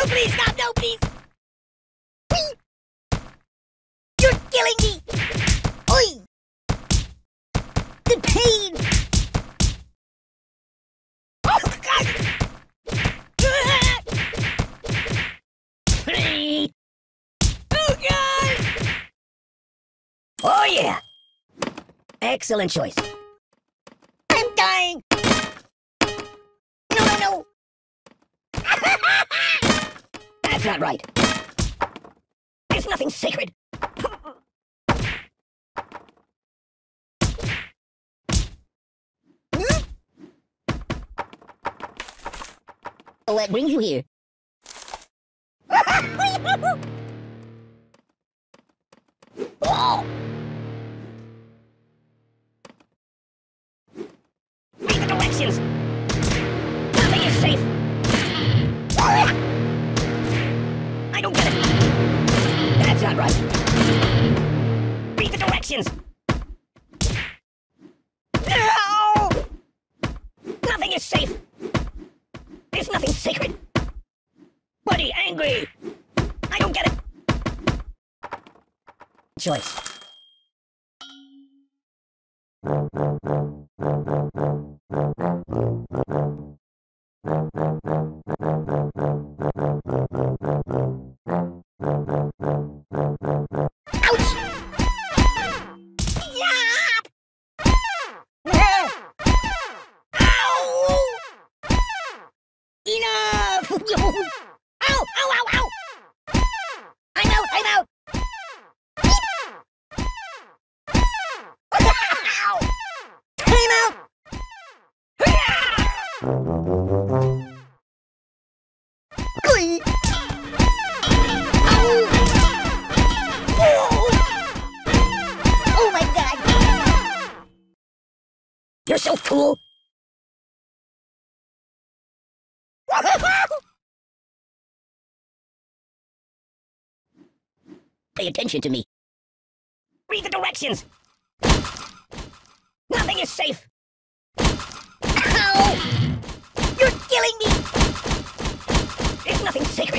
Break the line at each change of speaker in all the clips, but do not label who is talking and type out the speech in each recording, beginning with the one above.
please stop! No, please! You're killing me! Oi! The pain! Oh, God! Oh, God! Oh, yeah! Excellent choice. I'm dying! No, no, no! That's not right. There's nothing sacred. What brings you here? Oh! Read the directions! Nothing is safe! I don't get it! That's not right! Read the directions! No! Nothing is safe! There's nothing sacred! Buddy, angry! I don't get it! Choice. Ouch! Stop! Ow! Enough! Ow! Ow! Ow! Ow! I'm out! I'm out! Ow! Time out! Glee! Ow! Oh my God! You're so cool! Pay attention to me. Read the directions. Nothing is safe. Ow! You're killing me. There's nothing sacred.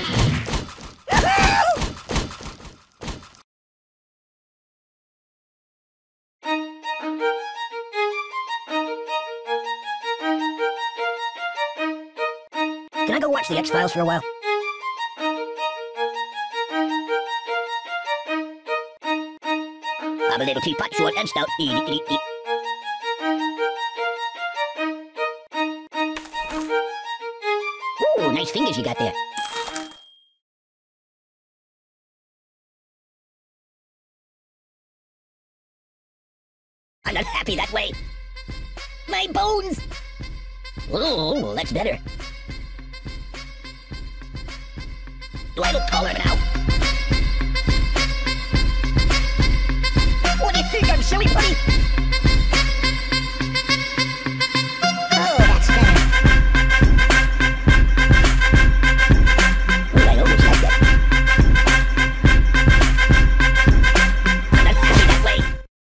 Can I go watch the X-Files for a while? I'm a little teapot, short and stout. Eat, eat, eat, eat. Ooh, nice fingers you got there. I'm not happy that way. My bones! Ooh, that's better. Do I look taller now?